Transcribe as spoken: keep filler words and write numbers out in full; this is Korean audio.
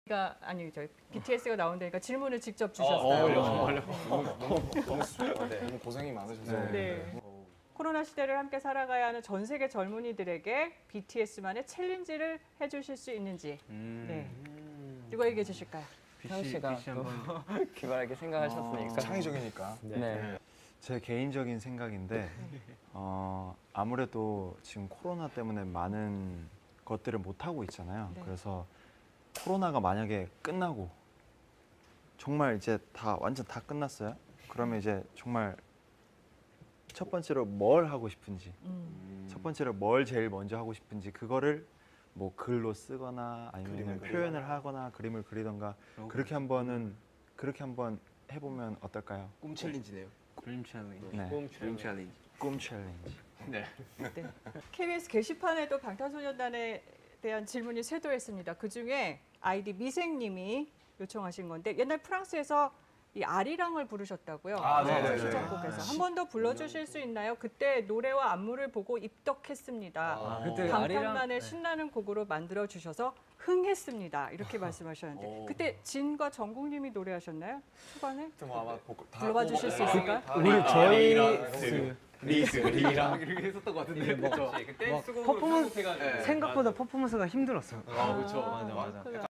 가 아니 저 비티에스가 나온다니까 질문을 직접 어, 주셨어요. 정말요? 너무 너무 너무 수- 네, 너무 고생이 많으셔서. 네. 네. 코로나 시대를 함께 살아가야 하는 전 세계 젊은이들에게 비티에스만의 챌린지를 해주실 수 있는지 음. 네. 누가 얘기해 주실까요? 태현 씨가 또 기발하게 생각하셨으니까. 어, 창의적이니까. 네. 네. 제 개인적인 생각인데 어, 아무래도 지금 코로나 때문에 많은 것들을 못 하고 있잖아요. 네. 그래서 코로나가 만약에 끝나고 정말 이제 다 완전 다 끝났어요. 그러면 이제 정말 첫 번째로 뭘 하고 싶은지, 음. 첫 번째로 뭘 제일 먼저 하고 싶은지 그거를 뭐 글로 쓰거나 아니면 그림을 표현을 그리거나. 하거나 그림을 그리던가 그렇게 한번은 그렇게 한번 해보면 어떨까요? 꿈 챌린지네요. 드림 챌린지. 네. 꿈 챌린지. 꿈 챌린지. 네. 네. 케이비에스 게시판에도 방탄소년단에 대한 질문이 쇄도했습니다. 그 중에 아이디 미생님이 요청하신 건데 옛날 프랑스에서 이 아리랑을 부르셨다고요. 아, 네, 네, 네. 추천곡에서 한 번 더 불러주실 수 있나요? 그때 노래와 안무를 보고 입덕했습니다. 아, 그때 방탄만의 아리랑- 신나는 곡으로 만들어 주셔서 흥했습니다. 이렇게 말씀하셨는데 오. 그때 진과 정국님이 노래하셨나요? 초반에 뭐 아마 보컬 다 불러봐 주실 수 있을까요? 우리 저희 그 리스 리랑 이렇게 했었던 것 같은데. 그렇죠. 그때 막 수곡으로 퍼포먼스 편곡해가지고. 생각보다 퍼포먼스가 힘들었어. 아, 그렇죠. 아, 맞아, 맞아. 그렇구나.